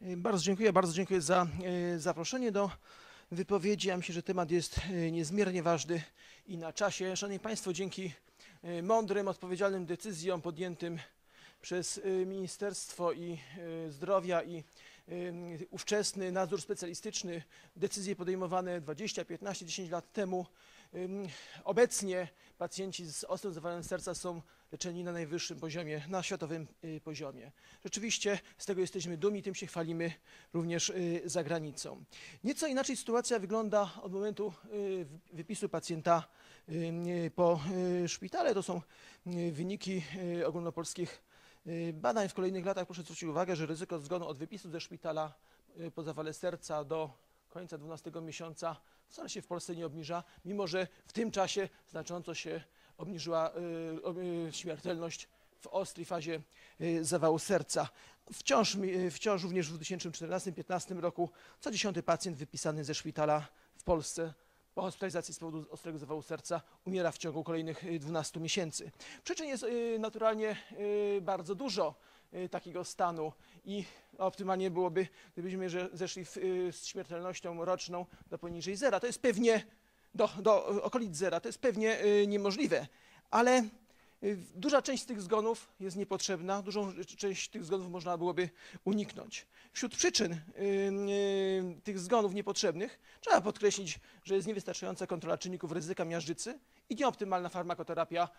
Bardzo dziękuję za zaproszenie do wypowiedzi. Ja myślę, że temat jest niezmiernie ważny i na czasie. Szanowni Państwo, dzięki mądrym, odpowiedzialnym decyzjom podjętym przez Ministerstwo Zdrowia i ówczesny nadzór specjalistyczny, decyzje podejmowane 20, 15, 10 lat temu. Obecnie pacjenci z ostrym zawaleniem serca są leczeni na najwyższym poziomie, na światowym poziomie. Rzeczywiście z tego jesteśmy dumni, tym się chwalimy również za granicą. Nieco inaczej sytuacja wygląda od momentu wypisu pacjenta po szpitale. To są wyniki ogólnopolskich badań w kolejnych latach. Proszę zwrócić uwagę, że ryzyko zgonu od wypisu ze szpitala po zawale serca do końca 12 miesiąca wcale się w Polsce nie obniża, mimo że w tym czasie znacząco się obniżyła śmiertelność w ostrej fazie zawału serca. Wciąż również w 2014-2015 roku co 10. pacjent wypisany ze szpitala w Polsce po hospitalizacji z powodu ostrego zawału serca umiera w ciągu kolejnych 12 miesięcy. Przyczyn jest naturalnie bardzo dużo takiego stanu i optymalnie byłoby, gdybyśmy zeszli z śmiertelnością roczną do poniżej zera. To jest pewnie do okolic zera. To jest pewnie niemożliwe, ale duża część z tych zgonów jest niepotrzebna, dużą część tych zgonów można byłoby uniknąć. Wśród przyczyn tych zgonów niepotrzebnych trzeba podkreślić, że jest niewystarczająca kontrola czynników ryzyka miażdżycy i nieoptymalna farmakoterapia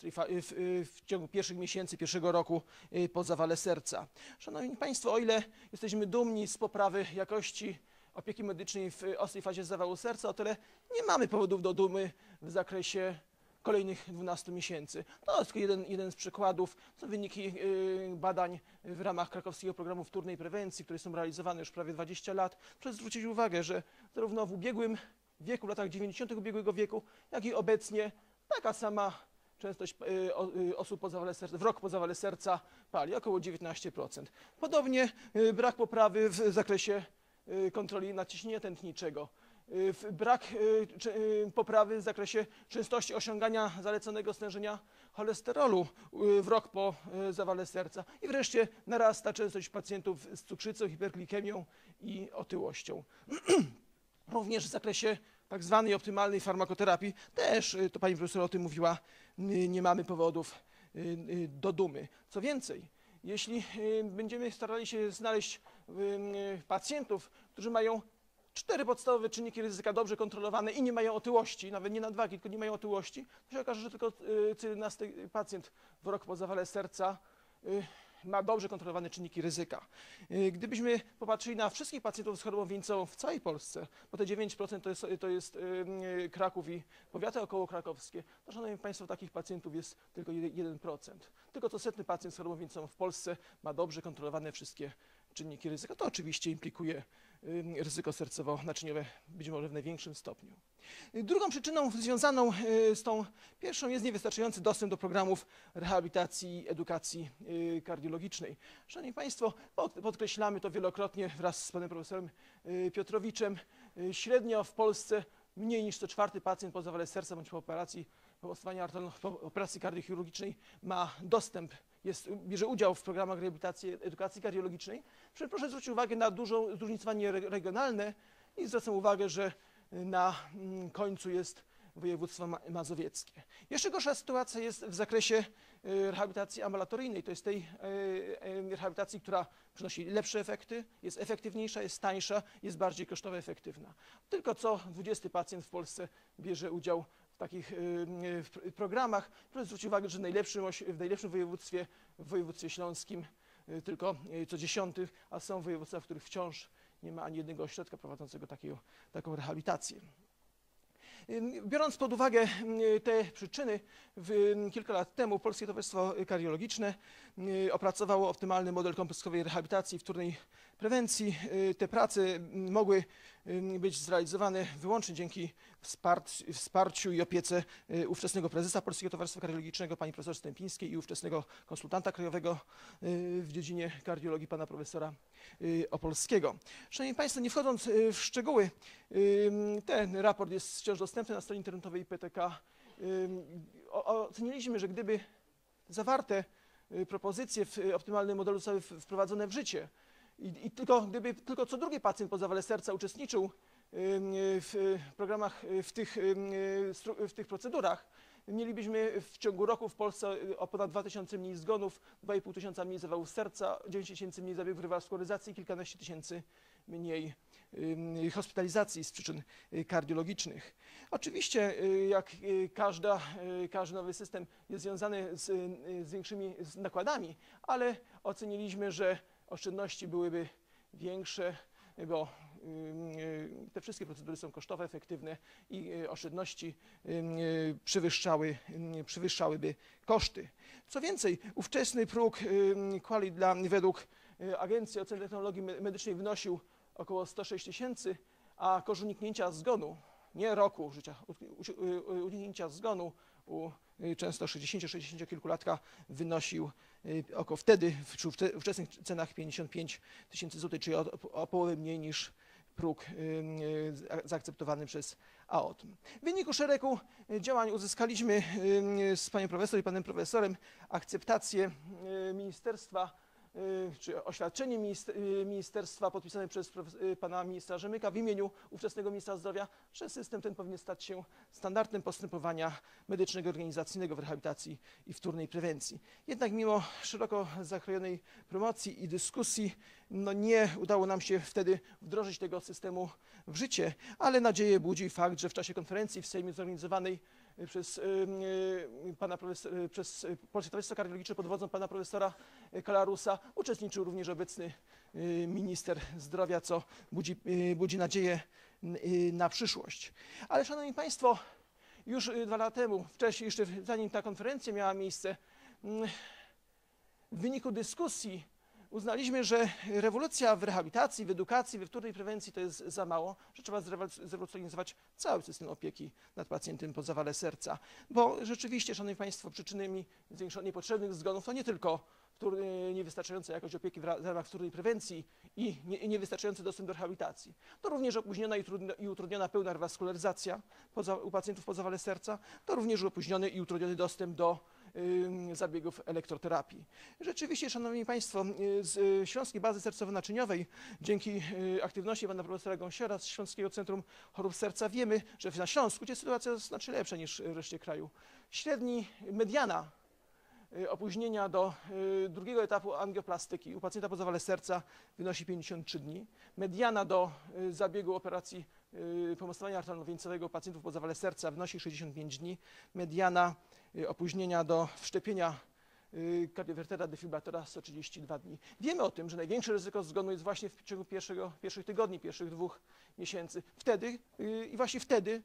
w ciągu pierwszych miesięcy, pierwszego roku po zawale serca. Szanowni Państwo, o ile jesteśmy dumni z poprawy jakości opieki medycznej w ostrej fazie zawału serca, o tyle nie mamy powodów do dumy w zakresie kolejnych 12 miesięcy. To jest tylko jeden z przykładów. Są wyniki badań w ramach krakowskiego programu wtórnej prewencji, które są realizowane już prawie 20 lat. Proszę zwrócić uwagę, że zarówno w ubiegłym wieku, w latach 90. ubiegłego wieku, jak i obecnie taka sama częstość osób po zawale serca, w rok po zawale serca pali, około 19%. Podobnie brak poprawy w zakresie kontroli nadciśnienia tętniczego. Brak poprawy w zakresie częstości osiągania zaleconego stężenia cholesterolu w rok po zawale serca. I wreszcie narasta częstość pacjentów z cukrzycą, hiperglikemią i otyłością. Również w zakresie tak zwanej optymalnej farmakoterapii, też to pani profesor o tym mówiła, nie mamy powodów do dumy. Co więcej, jeśli będziemy starali się znaleźć pacjentów, którzy mają 4 podstawowe czynniki ryzyka dobrze kontrolowane i nie mają otyłości, nawet nie nadwagi, tylko nie mają otyłości, to się okaże, że tylko co 11 pacjent w rok po zawale serca ma dobrze kontrolowane czynniki ryzyka. Gdybyśmy popatrzyli na wszystkich pacjentów z chorobą wieńcową w całej Polsce, bo te 9% to jest Kraków i powiaty okołokrakowskie, to szanowni Państwo, takich pacjentów jest tylko 1%. Tylko co 100 pacjent z chorobą wieńcową w Polsce ma dobrze kontrolowane wszystkie czynniki ryzyka. To oczywiście implikuje ryzyko sercowo-naczyniowe być może w największym stopniu. Drugą przyczyną związaną z tą pierwszą jest niewystarczający dostęp do programów rehabilitacji i edukacji kardiologicznej. Szanowni Państwo, podkreślamy to wielokrotnie wraz z panem profesorem Piotrowiczem. Średnio w Polsce mniej niż co 4. pacjent po zawale serca bądź po operacji kardiochirurgicznej ma dostęp, bierze udział w programach rehabilitacji edukacji kardiologicznej. Proszę zwrócić uwagę na duże zróżnicowanie regionalne i zwracam uwagę, że na końcu jest województwo mazowieckie. Jeszcze gorsza sytuacja jest w zakresie rehabilitacji ambulatoryjnej. To jest tej rehabilitacji, która przynosi lepsze efekty, jest efektywniejsza, jest tańsza, jest bardziej kosztowo efektywna. Tylko co 20. pacjent w Polsce bierze udział w takich programach. Proszę zwrócić uwagę, że w najlepszym województwie, w województwie śląskim, tylko co 10., a są województwa, w których wciąż nie ma ani jednego ośrodka prowadzącego taką rehabilitację. Biorąc pod uwagę te przyczyny, kilka lat temu Polskie Towarzystwo Kardiologiczne opracowało optymalny model kompleksowej rehabilitacji i wtórnej prewencji. Te prace mogły być zrealizowane wyłącznie dzięki wsparciu i opiece ówczesnego prezesa Polskiego Towarzystwa Kardiologicznego, pani profesor Stępińskiej i ówczesnego konsultanta krajowego w dziedzinie kardiologii, pana profesora Opolskiego. Szanowni Państwo, nie wchodząc w szczegóły, ten raport jest wciąż dostępny na stronie internetowej IPTK. Oceniliśmy, że gdyby zawarte propozycje w optymalnym modelu zostały wprowadzone w życie, I gdyby tylko co drugi pacjent po zawale serca uczestniczył w programach, w tych procedurach, mielibyśmy w ciągu roku w Polsce o ponad 2000 mniej zgonów, 2500 mniej zawałów serca, 9000 mniej zabiegów rewaskularyzacji i kilkanaście tysięcy mniej hospitalizacji z przyczyn kardiologicznych. Oczywiście, jak każdy nowy system jest związany z większymi nakładami, ale oceniliśmy, że oszczędności byłyby większe, bo te wszystkie procedury są kosztowe, efektywne i oszczędności przewyższałyby koszty. Co więcej, ówczesny próg QALY według Agencji Oceny Technologii Medycznej wynosił około 106 000, a koszt uniknięcia zgonu, nie roku życia, uniknięcia zgonu u często 60-60-kilkulatka wynosił około wtedy, przy ówczesnych cenach 55 000 zł, czyli o połowę mniej niż próg zaakceptowany przez AOTM. W wyniku szeregu działań uzyskaliśmy z panią profesor i panem profesorem akceptację ministerstwa, czy oświadczenie ministerstwa podpisane przez pana ministra Rzemyka w imieniu ówczesnego ministra zdrowia, że system ten powinien stać się standardem postępowania medycznego, organizacyjnego w rehabilitacji i wtórnej prewencji. Jednak mimo szeroko zakrojonej promocji i dyskusji nie udało nam się wtedy wdrożyć tego systemu w życie, ale nadzieję budzi fakt, że w czasie konferencji w Sejmie zorganizowanej przez Polskie Towarzystwo Kardiologiczne pod wodzą pana profesora Kalarusa uczestniczył również obecny minister zdrowia, co budzi nadzieję na przyszłość. Ale szanowni państwo, już 2 lata temu, wcześniej, jeszcze zanim ta konferencja miała miejsce, w wyniku dyskusji uznaliśmy, że rewolucja w rehabilitacji, w edukacji, we wtórnej prewencji to jest za mało, że trzeba zrewolucjonizować cały system opieki nad pacjentem po zawale serca. Bo rzeczywiście, szanowni państwo, przyczynami niepotrzebnych zgonów to nie tylko niewystarczająca jakość opieki w ramach wtórnej prewencji i niewystarczający dostęp do rehabilitacji. To również opóźniona i utrudniona pełna rewaskularyzacja u pacjentów po zawale serca, to również opóźniony i utrudniony dostęp do zabiegów elektroterapii. Rzeczywiście, szanowni państwo, z Śląskiej Bazy Sercowo-Naczyniowej, dzięki aktywności pana profesora Gąsiora z Śląskiego Centrum Chorób Serca wiemy, że na Śląsku, gdzie sytuacja jest znacznie lepsza niż w reszcie kraju, mediana opóźnienia do drugiego etapu angioplastyki u pacjenta po zawale serca wynosi 53 dni. Mediana do zabiegu operacji pomostowania arterialno-wieńcowego u pacjentów po zawale serca wynosi 65 dni. Mediana opóźnienia do wszczepienia kardiowertera defibrylatora 132 dni. Wiemy o tym, że największe ryzyko zgonu jest właśnie w ciągu pierwszych tygodni, pierwszych 2 miesięcy. Wtedy i właśnie wtedy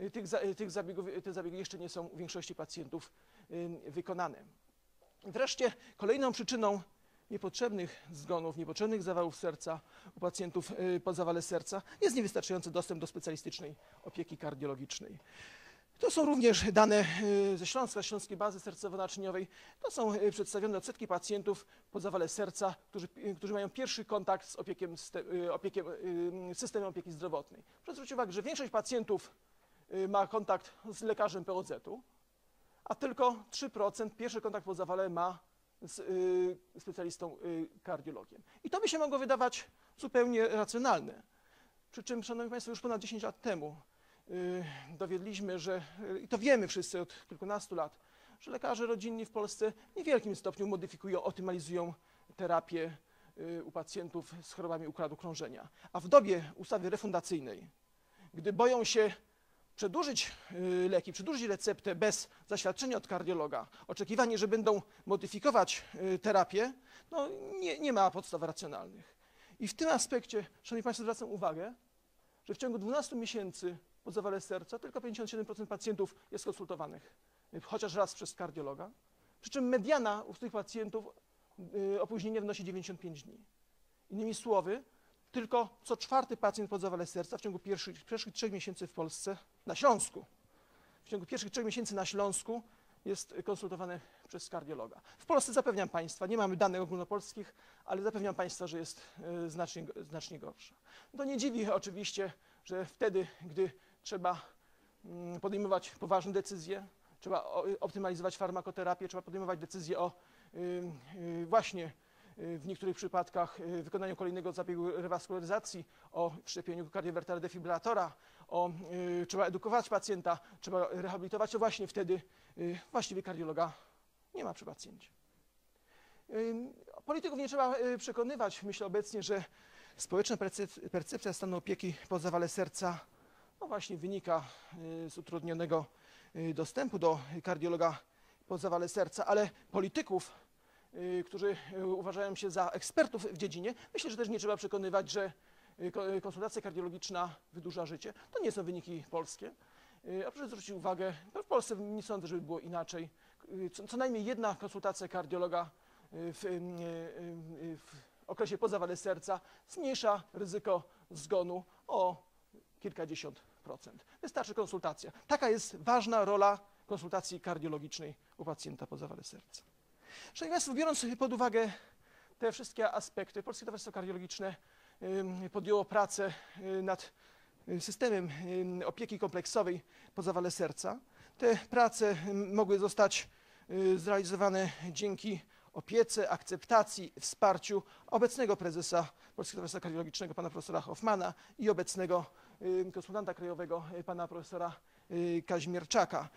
te zabiegi jeszcze nie są u większości pacjentów wykonane. Wreszcie kolejną przyczyną niepotrzebnych zgonów, niepotrzebnych zawałów serca u pacjentów po zawale serca jest niewystarczający dostęp do specjalistycznej opieki kardiologicznej. To są również dane ze Śląska, z Śląskiej Bazy Sercowo-Naczyniowej. To są przedstawione odsetki pacjentów po zawale serca, którzy mają pierwszy kontakt z systemem opieki zdrowotnej. Proszę zwrócić uwagę, że większość pacjentów ma kontakt z lekarzem POZ-u, a tylko 3% pierwszy kontakt po zawale ma z specjalistą kardiologiem. I to by się mogło wydawać zupełnie racjonalne. Przy czym, szanowni państwo, już ponad 10 lat temu dowiedliśmy, że, i to wiemy wszyscy od kilkunastu lat, że lekarze rodzinni w Polsce w niewielkim stopniu modyfikują, optymalizują terapię u pacjentów z chorobami układu krążenia. A w dobie ustawy refundacyjnej, gdy boją się przedłużyć leki, przedłużyć receptę bez zaświadczenia od kardiologa, oczekiwanie, że będą modyfikować terapię, nie ma podstaw racjonalnych. I w tym aspekcie, szanowni państwo, zwracam uwagę, że w ciągu 12 miesięcy po zawale serca tylko 57% pacjentów jest konsultowanych chociaż raz przez kardiologa, przy czym mediana u tych pacjentów opóźnienie wynosi 95 dni. Innymi słowy, tylko co 4. pacjent po zawale serca w ciągu pierwszych 3 miesięcy w Polsce, na Śląsku, w ciągu pierwszych 3 miesięcy na Śląsku jest konsultowany przez kardiologa. W Polsce zapewniam państwa, nie mamy danych ogólnopolskich, ale zapewniam państwa, że jest znacznie gorsza. To nie dziwi oczywiście, że wtedy, gdy trzeba podejmować poważne decyzje, trzeba optymalizować farmakoterapię, trzeba podejmować decyzje o właśnie w niektórych przypadkach wykonaniu kolejnego zabiegu rewaskularyzacji, o wszczepieniu kardiowertera defibrylatora, trzeba edukować pacjenta, trzeba rehabilitować, to właśnie wtedy właściwie kardiologa nie ma przy pacjencie. Polityków nie trzeba przekonywać, myślę obecnie, że społeczna percepcja stanu opieki po zawale serca no właśnie wynika z utrudnionego dostępu do kardiologa po zawale serca, ale polityków, którzy uważają się za ekspertów w dziedzinie, myślę, że też nie trzeba przekonywać, że konsultacja kardiologiczna wydłuża życie. To nie są wyniki polskie. A proszę zwrócić uwagę, w Polsce nie sądzę, żeby było inaczej. Co najmniej jedna konsultacja kardiologa w okresie po zawale serca zmniejsza ryzyko zgonu o kilkadziesiąt procent. Wystarczy konsultacja. Taka jest ważna rola konsultacji kardiologicznej u pacjenta po zawale serca. Szanowni Państwo, biorąc pod uwagę te wszystkie aspekty, Polskie Towarzystwo Kardiologiczne podjęło pracę nad systemem opieki kompleksowej po zawale serca. Te prace mogły zostać zrealizowane dzięki opiece, akceptacji, wsparciu obecnego prezesa Polskiego Towarzystwa Kardiologicznego, pana profesora Hoffmana i obecnego konsultanta krajowego, pana profesora Kaźmierczaka.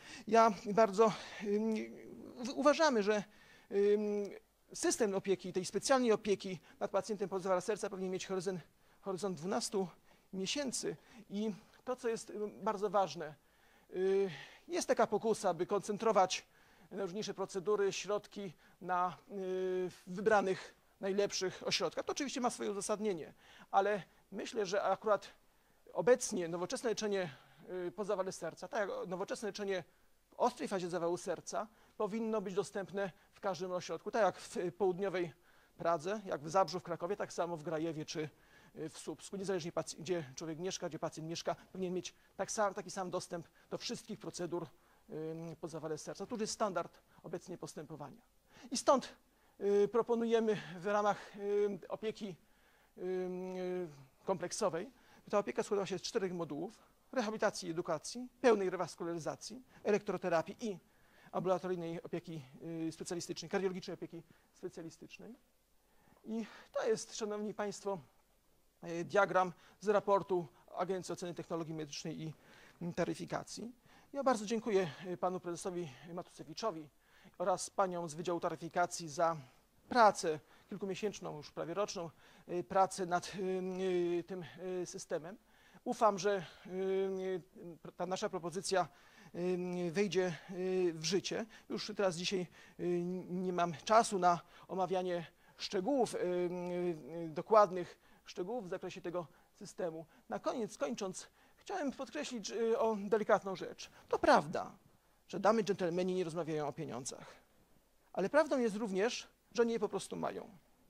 Uważamy, że system opieki, tej specjalnej opieki nad pacjentem po zawale serca powinien mieć horyzont 12 miesięcy i to, co jest bardzo ważne, jest taka pokusa, by koncentrować najróżniejsze procedury, środki na wybranych, najlepszych ośrodkach. To oczywiście ma swoje uzasadnienie, ale myślę, że akurat obecnie nowoczesne leczenie po zawale serca, tak jak nowoczesne leczenie w ostrej fazie zawału serca, powinno być dostępne w każdym ośrodku, tak jak w południowej Pradze, jak w Zabrzu, w Krakowie, tak samo w Grajewie czy w Słupsku. Niezależnie gdzie człowiek mieszka, gdzie pacjent mieszka, powinien mieć taki sam dostęp do wszystkich procedur po zawale serca. To jest standard obecnie postępowania. I stąd proponujemy w ramach opieki kompleksowej, ta opieka składała się z 4 modułów: rehabilitacji i edukacji, pełnej rewaskularyzacji, elektroterapii i ambulatoryjnej opieki specjalistycznej, kardiologicznej opieki specjalistycznej. I to jest, szanowni Państwo, diagram z raportu Agencji Oceny Technologii Medycznej i Taryfikacji. Ja bardzo dziękuję panu prezesowi Matusiewiczowi oraz paniom z Wydziału Taryfikacji za pracę kilkumiesięczną, już prawie roczną, pracę nad tym systemem. Ufam, że ta nasza propozycja wejdzie w życie. Już teraz dzisiaj nie mam czasu na omawianie szczegółów, dokładnych szczegółów w zakresie tego systemu. Na koniec, kończąc, chciałem podkreślić delikatną rzecz. To prawda, że damy dżentelmeni nie rozmawiają o pieniądzach, ale prawdą jest również, że oni je po prostu mają.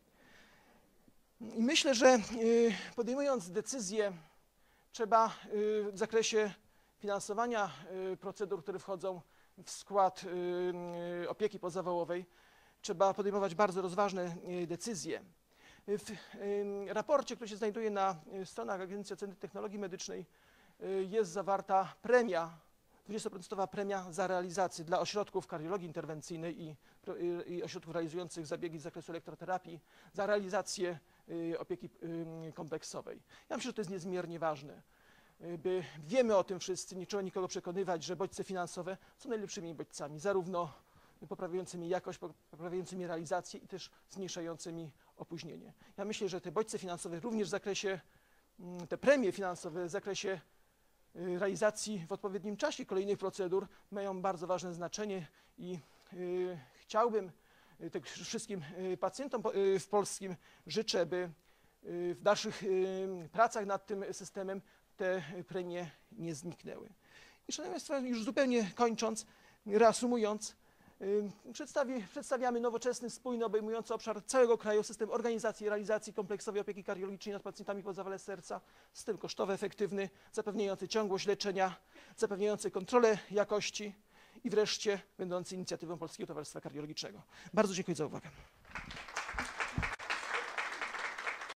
I myślę, że podejmując decyzje, trzeba w zakresie finansowania procedur, które wchodzą w skład opieki pozawałowej, trzeba podejmować bardzo rozważne decyzje. W raporcie, który się znajduje na stronach Agencji Oceny Technologii Medycznej, jest zawarta premia, 20% premia za realizację dla ośrodków kardiologii interwencyjnej i ośrodków realizujących zabiegi z zakresu elektroterapii, za realizację opieki kompleksowej. Ja myślę, że to jest niezmiernie ważne. Wiemy o tym wszyscy, nie trzeba nikogo przekonywać, że bodźce finansowe są najlepszymi bodźcami, zarówno poprawiającymi jakość, poprawiającymi realizację i też zmniejszającymi opóźnienie. Ja myślę, że te bodźce finansowe również w zakresie, te premie finansowe w zakresie realizacji w odpowiednim czasie kolejnych procedur mają bardzo ważne znaczenie i chciałbym wszystkim pacjentom w polskim życzę, by w dalszych pracach nad tym systemem te premie nie zniknęły. I szanowni Państwo, już zupełnie kończąc, reasumując, przedstawiamy nowoczesny, spójny, obejmujący obszar całego kraju system organizacji i realizacji kompleksowej opieki kardiologicznej nad pacjentami po zawale serca, system kosztowy, efektywny, zapewniający ciągłość leczenia, zapewniający kontrolę jakości i wreszcie będący inicjatywą Polskiego Towarzystwa Kardiologicznego. Bardzo dziękuję za uwagę.